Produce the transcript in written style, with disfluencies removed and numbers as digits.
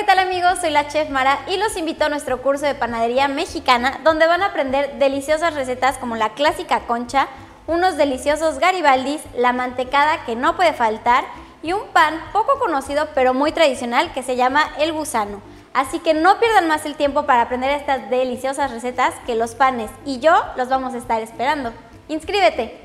tal amigos? Soy la Chef Mara y los invito a nuestro curso de panadería mexicana, donde van a aprender deliciosas recetas como la clásica concha, unos deliciosos garibaldis, la mantecada que no puede faltar y un pan poco conocido pero muy tradicional que se llama el gusano. Así que no pierdan más el tiempo para aprender estas deliciosas recetas, que los panes y yo los vamos a estar esperando. ¡Inscríbete!